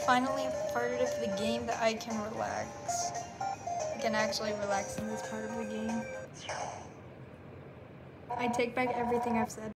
finally a part of the game that I can relax. I can actually relax in this part of the game. I take back everything I've said.